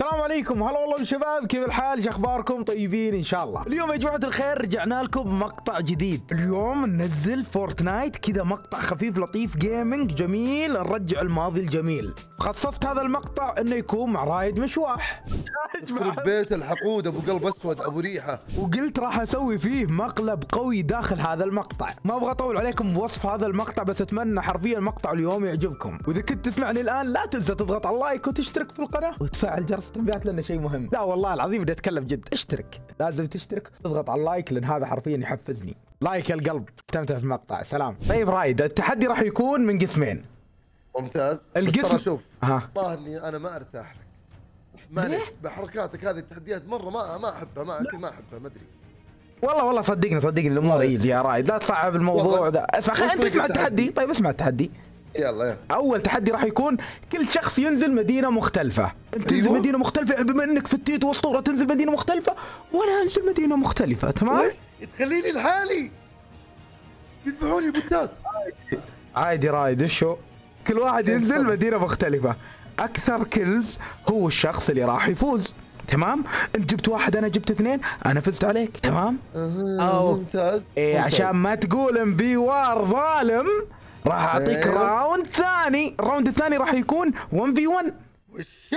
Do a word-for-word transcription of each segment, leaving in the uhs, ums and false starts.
السلام عليكم، هلا والله شباب، كيف الحال؟ شو اخباركم؟ طيبين ان شاء الله. اليوم يا جماعه الخير رجعنا لكم بمقطع جديد. اليوم ننزل فورتنايت كذا، مقطع خفيف لطيف جيمنج جميل، نرجع الماضي الجميل. خصصت هذا المقطع انه يكون مع رايد مشواح. يخرب بيت الحقود ابو قلب اسود ابو ريحه، وقلت راح اسوي فيه مقلب قوي داخل هذا المقطع. ما ابغى اطول عليكم بوصف هذا المقطع، بس اتمنى حرفيا المقطع اليوم يعجبكم. واذا كنت تسمعني الان لا تنسى تضغط على اللايك وتشترك في القناه وتفعل جرس التنبيهات لانه شيء مهم. لا والله العظيم بدي اتكلم جد، اشترك، لازم تشترك تضغط على اللايك لان هذا حرفيا يحفزني. لايك يا القلب. استمتع في المقطع. سلام. طيب رايد، التحدي راح يكون من قسمين. ممتاز. القسم شوف ها والله اني انا ما ارتاح لك، معليش بحركاتك هذه التحديات مره ما ما احبها، ما ما احبها ما ادري والله والله صدقني صدقني الامور ايزي يا رايد، لا تصعب الموضوع ذا. اسمع خلينا نسمع التحدي. طيب اسمع التحدي. يلا يلا. اول تحدي راح يكون كل شخص ينزل مدينه مختلفه. انت تنزل أيوة. مدينه مختلفه، بما انك فتيت واسطوره تنزل مدينه مختلفه وانا انزل مدينه مختلفه. تمام؟ تخليني لحالي يذبحوني البوتات. عادي رايد، وشو كل واحد ينزل مدينه مختلفه، اكثر كيلز هو الشخص اللي راح يفوز. تمام؟ انت جبت واحد انا جبت اثنين، انا فزت عليك. تمام؟ أه ممتاز. إيه ممتاز. عشان ما تقول ام في وار ظالم راح اعطيك أيوه. راوند ثاني. الراوند الثاني راح يكون واحد في واحد. وشو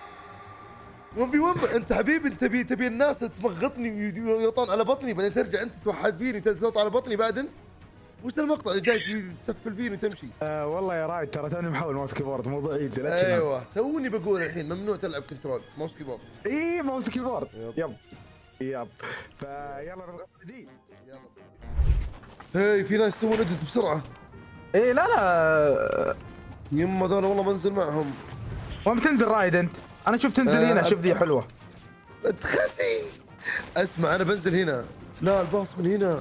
واحد في واحد؟ انت حبيبي انت تبي تبي الناس تمغطني ويطون على بطني بعدين ترجع انت توحد فيني وتزوط على بطني بعد انت؟ وش ذا المقطع اللي جاي تسفل فيني وتمشي؟ آه والله يا رايد ترى توني محاول ماوس كيبورد، موضوع ايزي لا تشنب. ايوه توني بقول الحين ممنوع تلعب كنترول ماوس كيبورد. اي ماوس كيبورد. يب يب فيلا نبغى جديد. يلا هي في ناس يسوون ادت بسرعه. ايه لا لا يما ذولا والله بنزل معهم. وين بتنزل رايد انت؟ انا شوف تنزل آه هنا، شوف ذي حلوه. تخسي اسمع انا بنزل هنا. لا الباص من هنا.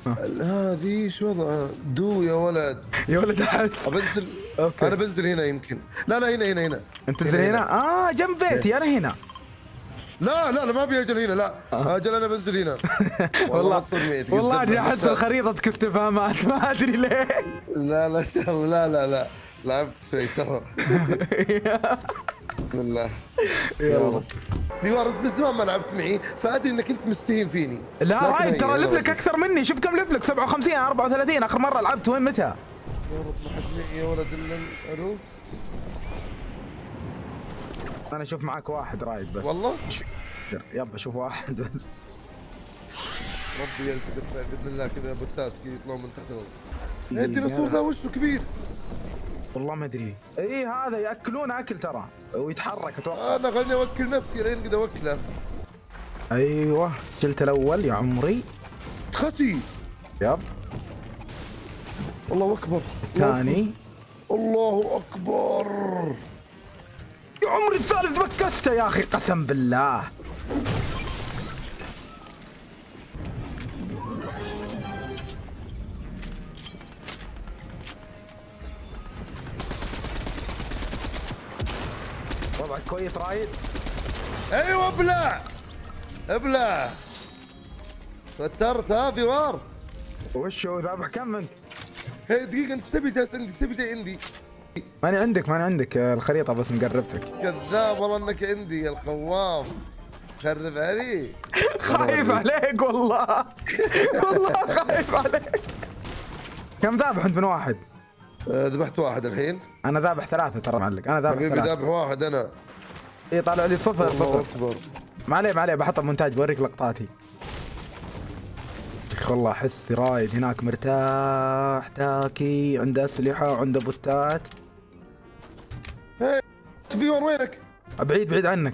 هذه شو وضعها؟ دو يا ولد يا ولد احس بنزل. اوكي انا بنزل هنا يمكن. لا لا هنا هنا هنا انت تنزل هنا, هنا. اه جنب بيتي انا هنا. لا لا لا ما ابي اجل هنا. لا اجل انا بنزل هنا. والله والله اني احس خريطتك استفهامات ما ادري ليه. لا لا شاء الله لا لا لا لعبت شوي ترى. بسم الله يا رب. ديوار انت من زمان ما لعبت معي فادري انك انت مستهين فيني. لا رايد ترى لفلك اكثر مني، شوف كم لفلك سبعة وخمسين أربعة وثلاثين. اخر مره لعبت وين متى؟ يا رب ما حد معي يا ولد الا الو. انا اشوف معاك واحد رايد بس والله يلا شوف واحد بس. ربي يزيد باذن الله كذا بوتات يطلعون من تحت الارض. الديناصور ذا وشه كبير والله ما ادري. اي هذا ياكلون اكل ترى ويتحرك اتوقع. انا خليني اوكل نفسي لين قد اوكله. ايوه شلت الاول يا عمري. خسي يب. الله اكبر. الثاني. الله اكبر يا عمري الثالث بكسته يا اخي قسم بالله. وضعك كويس رايد؟ ايوه ابلع ابلع. فترت ها بيوار. وش هو ذابح كم انت؟ هي دقيقة انت ايش تبي جالس عندي؟ ايش تبي جاي عندي؟ ماني عندك ماني عندك الخريطة بس مقربتك. كذاب والله انك عندي يا الخواف. خرب علي. خايف عليك والله. والله خايف عليك. كم ذابح انت من واحد؟ ذبحت واحد الحين. انا ذابح ثلاثة ترى معلق، انا ذابح ثلاثة. حبيبي ذابح واحد انا. اي طالع لي صفر صفر. الله اكبر. ما عليه ما عليه بحط المونتاج بوريك لقطاتي. اخ والله احس رايد هناك مرتاح تاكي، عنده اسلحة وعنده بوتات. هي في وينك؟ بعيد بعيد عنك.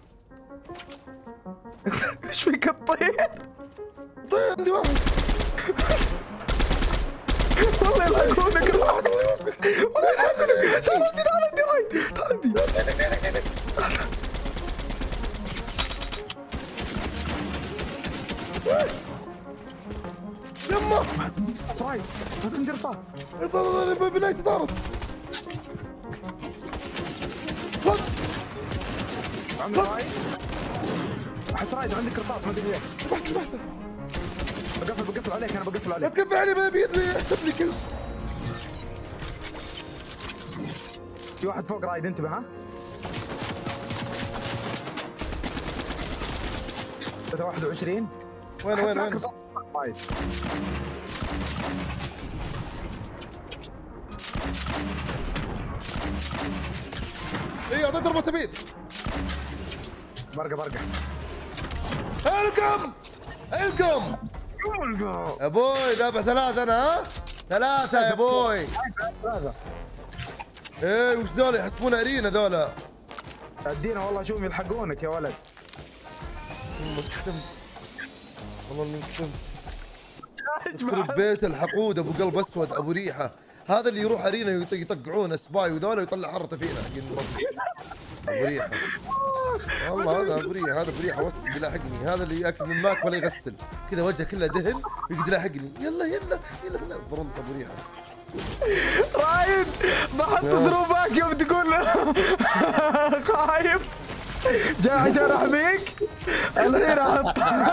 ايش فيك تطير؟ طير عندي واحد. والله يلحقونك والله يلحقونك. تعال عندي تعال عندي رايد تعال عندي. يما رايد هذا عندي رصاص. بنايتي طارت. خذ عندي رايد. احس رايد عندك رصاص ما ادري ليه. ذبحت ذبحته. بقفل بقفل عليك انا بقفل لا عليك. تقفل علي ما بيدري يحسب لي كل. في واحد فوق رايد انتبه ها. واحد وعشرين. وين وين وين؟ وايد. اي اعطيت ضربه سبيل. برقه برقه. القم القم ابوي، ذابح ثلاثة انا. ها ثلاثة يا ابوي. ثلاثة. ايه وش ذولا يحسبون ارينا ذولا؟ ادينا والله شوف يلحقونك يا ولد. والله كتم والله اني كتم. يخرب بيت الحقود ابو قلب اسود ابو ريحه، هذا اللي يروح ارينا يطقعونه سباي وذولا ويطلع حرته فينا حقين ابو ريحه. والله هذا ابو ريحه، هذا ابو ريحه وسط بيلاحقني، هذا اللي ياكل من ماك ولا يغسل كذا وجهه كله دهن ويقدر يلاحقني. يلا يلا يلا خلينا ضربت ابو ريحه. رايد بحط ضروبك يوم تقول خايف جاي عشان احميك الحين احط.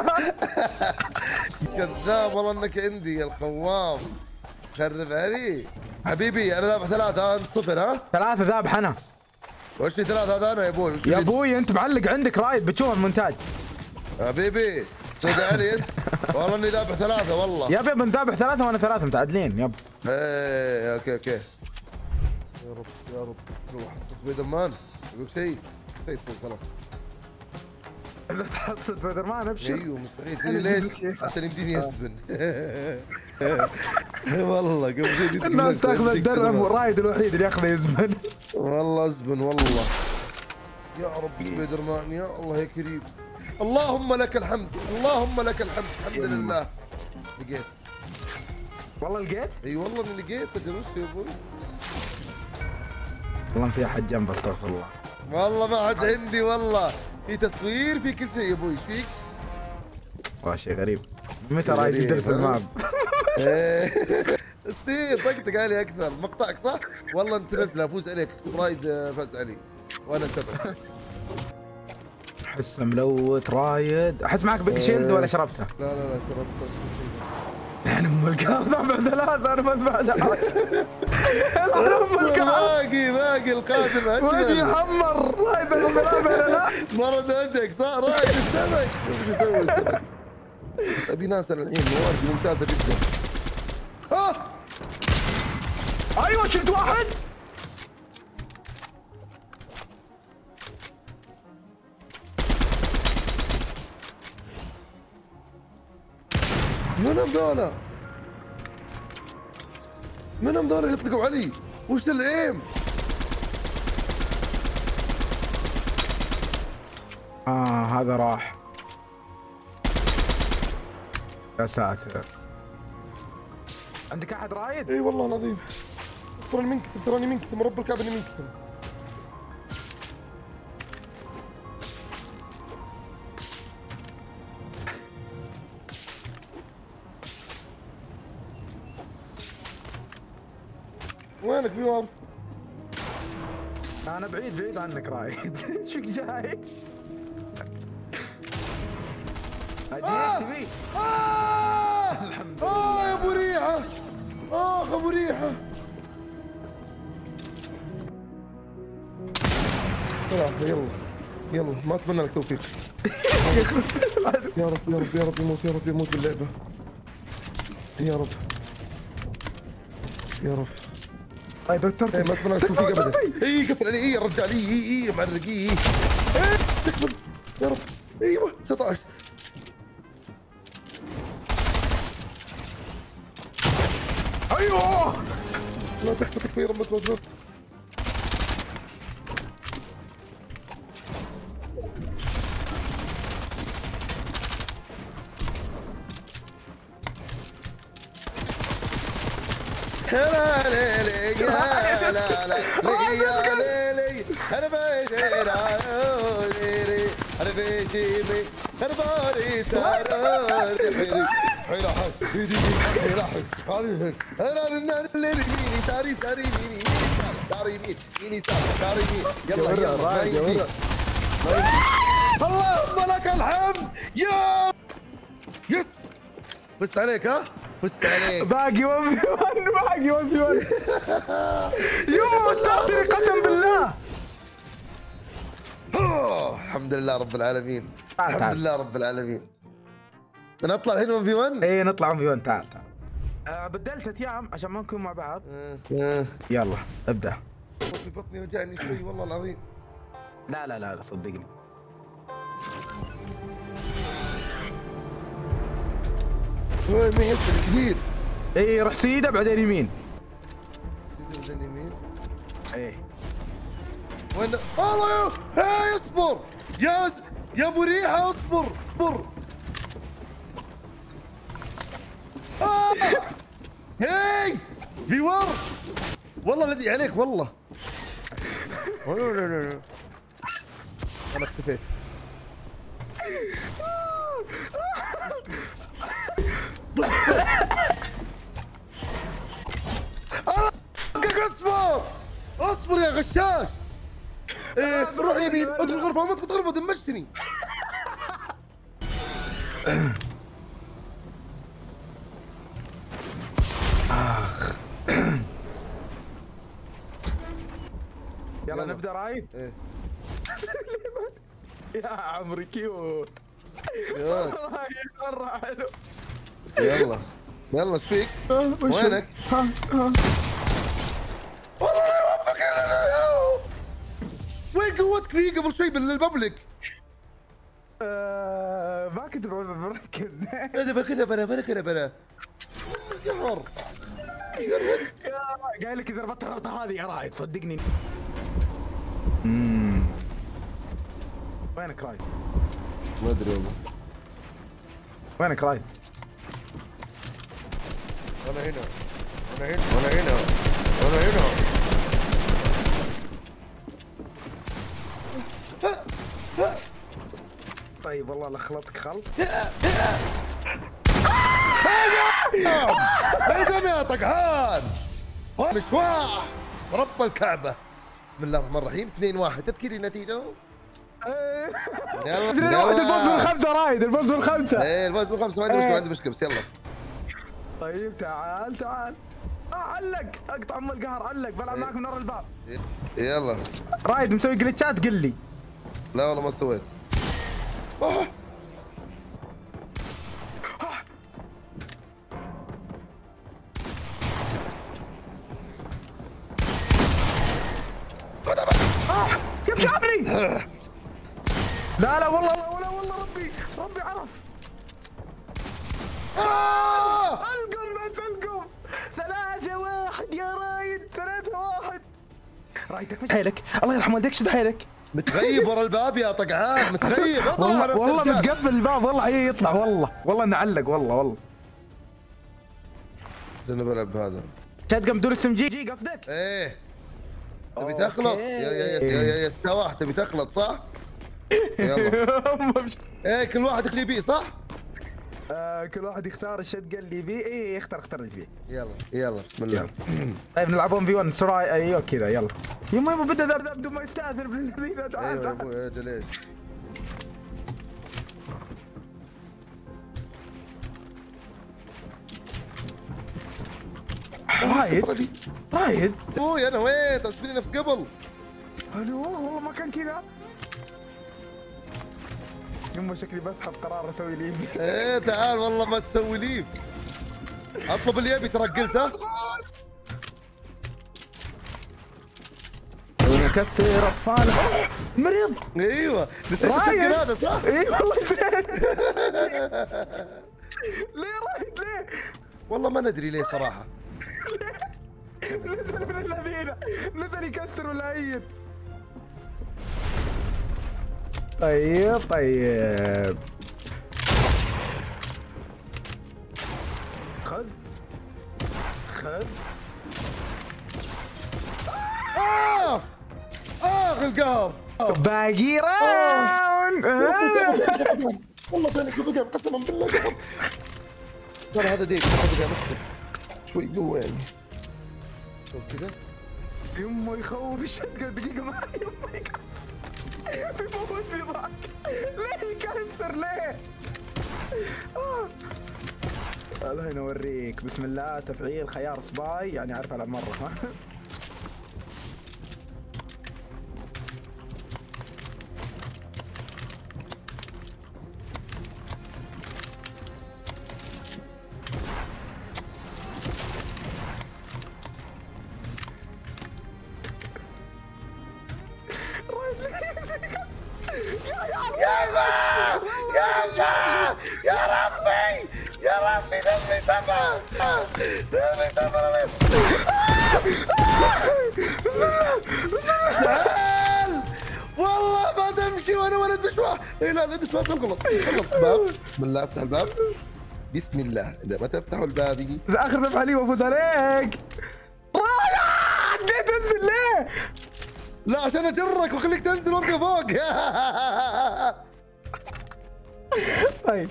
كذاب والله انك عندي يا الخوام، خرب علي حبيبي. انا ذابح ثلاثة انت صفر. ها ثلاثة ذابح انا. وش لي ثلاثة هذا انا يا ابوي؟ يا ابوي انت معلق عندك رايد بتشوف المونتاج. حبيبي سود علي انت. والله اني ذابح ثلاثة والله. يا ابي بنذابح ثلاثة وانا ثلاثة متعادلين يب. ايه اوكي اوكي. يا رب يا رب لو حصص سبايدر مان يقول شيء نسيت خلاص. اذا تحصل سبايدر مان ابشر. ايوه مستحيل. تدري ليش؟ عشان يمديني يسبن. والله قبل الناس تاخذ الدرع رايد الوحيد اللي ياخذه يزبن. والله ازبن والله. يا رب سبايدر مان يا الله يا كريم. اللهم لك الحمد اللهم لك الحمد. الحمد لله لقيت. والله لقيت؟ اي والله اني لقيت. اجل وش يا ابوي؟ والله في احد جنب استغفر الله. والله ما حد عندي والله. في تصوير في كل شيء يا ابوي. ايش فيك؟ والله شيء غريب. متى رايد يدل في الماب؟ ستير طقطق علي اكثر. مقطعك صح؟ والله انت نزله افوز عليك. اكتب رايد فاز علي وانا سبب. احس ملوت رايد. احس معك بيك شيلد ولا شربتها؟ لا لا لا شربتها. يعني ام الكاظم بعد ثلاثة انا ما بعد احد. انا ام الكاظم باقي باقي القادم اجمل. وجهي حمر. رايد ام ثلاثة ولا لا؟ مرض وجهك صار رايد السمك. شوف يسوي السمك. بس ابي ناس الحين موارد ممتازه جدا. ها ايوه شلت واحد. من هم ذولا؟ من هم ذولا اللي يطلقوا علي؟ وش الايم؟ اه هذا راح. يا ساتر. عندك احد رايد؟ اي والله العظيم. تراني منكتم تراني منكتم رب الكعبه اني منكتم. وينك فيوار؟ انا بعيد بعيد عنك رايد. شوك جاي؟ اجيك تبي؟ آه الحمد لله. اه يا ابو ريحه. اخ ابو ريحه. يلا يلا يلا ما اتمنى لك توفيق. يا رب يا رب يا رب يموت يا رب يموت باللعبه. يا رب يا رب. اي دكتور ما اتمنى لك توفيق ابدا. اي قفل علي. اي يا رجال. اي اي اي معرق. اي اي تكفل يا رب. ايوه تسعة عشر. ايوه لا تكفى تكفى يا رب ما تموت. هلا ليلي يا لا لا يا ليلي انا بيجي ليلي انا بيجي مي انا باري تاري حيلا حي ايدي حيلا حي عارف انا انا الليلي ميني ساري ساري ميني ساري ميني ميني ساري ميني يلا يلا اللهم لك الحمد يا يس. بس عليك ها بس عليك. باقي ون في ون. باقي ون في ون. يوم تعطيني قسم بالله. الحمد لله رب العالمين. تعال الحمد تعال. لله رب العالمين. نطلع الحين واحد في واحد؟ ايه نطلع واحد في واحد. تعال تعال. آه بدلت ايام عشان ما نكون مع بعض. آه. آه. يلا ابدا. في بطني وجعني شوي والله العظيم. لا لا لا صدقني. وين ما يسر كثير. ايه روح سيده بعدين يمين. بعدين يمين. ايه وين؟ الله يا هاي اصبر يا يا ابو ريحه اصبر اصبر. آه. هاي في ور والله الذي عليك والله. انا اختفيت. اصبر اصبر يا غشاش. ايه روح يمين ادخل غرفه ما تدخل غرفه دمجتني. اخ. يلا نبدا رايد. ايه يا عمري كيوت. يلا رايد مره حلو. يلا يلا ايش فيك؟ وينك؟ ها ها. والله لا يوفقك الا وين قوتك ذي قبل شوي بالببليك؟ آه، ما كنت بركز. كذا كذا بلا بلا كذا بلا قهر. قايل لك اذا ربطت الربطه هذه يا رايد صدقني. امم وينك رايد؟ ما ادري والله. وينك رايد؟ انا هنا انا هنا انا هنا انا هنا. طيب والله لخلطك خلط. القم يا طقحان. مشواح رب الكعبة. بسم الله الرحمن الرحيم. اثنين واحد تذكري النتيجة؟ يلا اثنين واحد. الفوز بالخمسة رايد. الفوز بالخمسة. ايه الفوز بالخمسة. ما عندي مشكلة ما عندي مشكلة بس يلا. طيب تعال تعال. اه علق اقطع ام القهر. علق بلعب معك من ورا الباب. يلا رايد مسوي جلتشات قل لي. لا والله ما سويت. آه. آه. كيف جابني؟ لا لا والله لا ولا والله ربي ربي عرف. آه. القم بس القم. ثلاثة واحد يا رايد. ثلاثة واحد. رايد تكفش حيلك. الله يرحم والديك شد حيلك. متغيب ورا الباب يا طقعان. متغيب والله والله متقفل الباب والله حي يطلع والله والله انه علق والله والله. انا بلعب بهذا. شدقم بدون اسم جي جي قصدك؟ ايه تبي تخلط يا يا يا يا يا استواح تبي تخلط صح؟ يلا ايه كل واحد يخلي بيه صح؟ آه كل واحد يختار الشدقه اللي يبيه. ايه يختار اختار اللي يبيه. يلا يلا بسم الله. طيب نلعب ون في ون بسرعه. ايوه كذا يلا. يما يما بدا ذبذب بدون ما يستاذن بالذين. تعال ايوه يا تعال. ابوي اجل ايش؟ رايد رايد ابوي انا وين تسبيني نفس قبل. الو والله ما كان كذا. يما شكلي بسحب قرار اسوي لي. ايه تعال والله ما تسوي لي. اطلب اللي يبي ترى قلته. نكسر اطفاله. مريض. ايوه نسيت رايد هذا صح؟ اي والله نسيت. ليه رايد ليه؟ والله ما ندري ليه صراحه. نزل من الذين نزل يكسر ولايين. طيب طيب خذ خذ. اخ اخ القهر. باقي راوند. والله ثاني كذا قسما بالله قهر. ترى هذا ديك هذا مسكت شوي جوا يعني. شوف كذا. يمه يخوف الشقة. دقيقة معي يمه يكسر. بيموت في ضاك. ليه يكسر ليه؟ آه. الحين اوريك. بسم الله. تفعيل خيار سباي يعني عارف العب مرة. ها يابا يابا يا ربي يا ربي دمي سفر دمي سفر تعال والله ما تمشي وانا ولا دشوة. اي لا لا دشوة تنقلط تنقلط الباب. بسم الله افتح الباب بسم الله. اذا ما تفتحوا الباب يجي اخر ذبح لي وافوز عليك. رايح ليه تنزل ليه؟ لا عشان اجرك واخليك تنزل وابقى فوق. طيب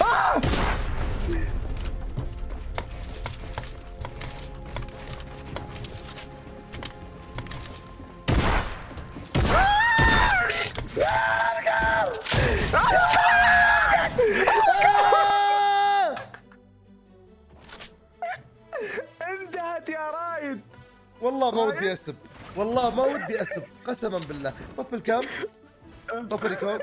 انتهت يا رايد. والله ما ودي اسب والله ما ودي اسب قسما بالله. طفي الكام طفي الكام.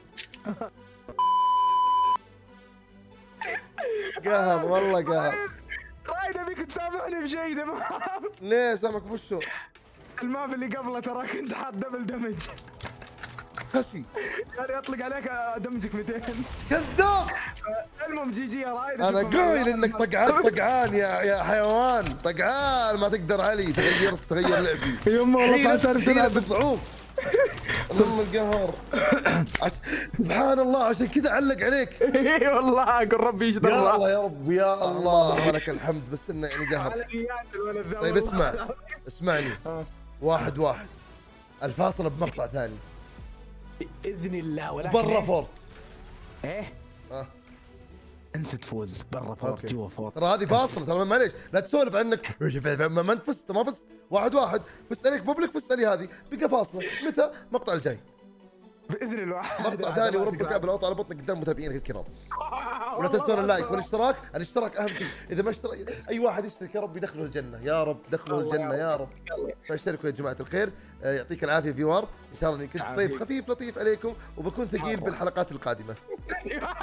قهر والله قهر. رايد ابيك تسامحني بشيء تمام. ليه سامك بوشو؟ الماب اللي قبله ترى كنت حاط دبل دمج. خسي يعني اطلق عليك دمجك مئتين. كذاب. المهم جي جي يا رايد. انا قايل انك طقعان طقعان يا يا حيوان طقعان ما تقدر علي. تغيرت تغير لعبي يما والله تعرف تلعب بالصعوب. ام القهر. عش... سبحان الله عشان كذا علق عليك. اي والله اقول ربي يشتغل. يا الله يا رب يا الله ولك الحمد. بس انه يعني قهر. طيب اسمع اسمعني واحد واحد الفاصل بمقطع ثاني باذن الله. ولكن برا فورت. ايه اه انسى تفوز برا فورت جوا فورت. ترى هذه فاصله ترى معليش لا تسولف عنك ما انت فزت ما فزت. واحد واحد فزت عليك بوبليك فزت علي هذه بقى فاصله. متى؟ مقطع الجاي باذن الله. مقطع ثاني ورب الكعبه لو على بطنك قدام متابعينك الكرام. ولا تنسون اللايك والاشتراك. الاشتراك اهم شيء. اذا ما اشترك اي واحد يشترك يا رب يدخله الجنه يا رب دخله الجنه يا رب. فاشتركوا يا جماعه الخير. يعطيك العافيه فيوار. ان شاء الله اني كنت ضيف خفيف لطيف عليكم وبكون ثقيل بالحلقات القادمه.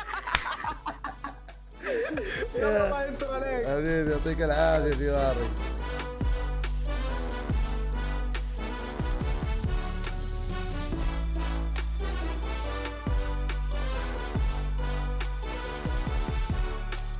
الله يستر عليك حبيبي يعطيك العافيه فيوار.